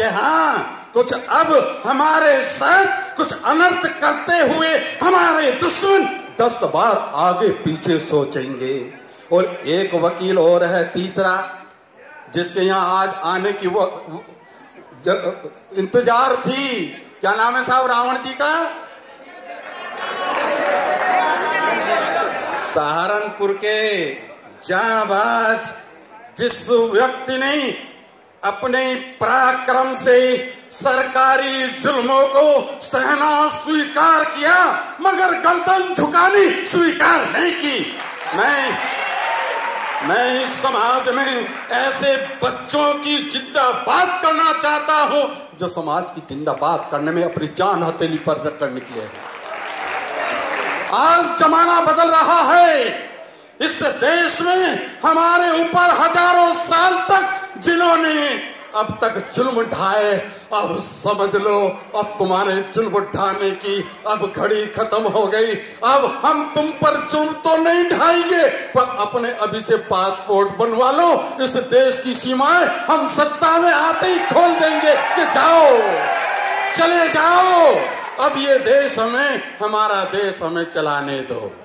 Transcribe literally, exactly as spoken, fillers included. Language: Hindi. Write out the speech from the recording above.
हाँ, कुछ अब हमारे साथ कुछ अनर्थ करते हुए हमारे दुश्मन दस बार आगे पीछे सोचेंगे। और एक वकील और है तीसरा, जिसके यहाँ आज आने की वो इंतजार थी। क्या नाम है साहब रावण जी का? सहारनपुर के जांबाज जिस व्यक्ति ने अपने पराक्रम से सरकारी जुल्मों को सहना स्वीकार किया मगर गर्दन झुकानी स्वीकार नहीं की। मैं मैं इस समाज में ऐसे बच्चों की जिंदाबाद करना चाहता हूं जो समाज की जिंदाबाद करने में अपनी जान हथेली पर रखकर निकले हैं। आज जमाना बदल रहा है। इस देश में हमारे ऊपर हजारों साल तक जिन्होंने अब तक जुल्म ढाए, अब समझ लो अब तुम्हारे जुल्म ढाने की अब घड़ी खत्म हो गई। अब हम तुम पर जुल्म तो नहीं ढाएंगे, पर अपने अभी से पासपोर्ट बनवा लो। इस देश की सीमाएं हम सत्ता में आते ही खोल देंगे कि जाओ, चले जाओ। अब ये देश हमें, हमारा देश हमें चलाने दो।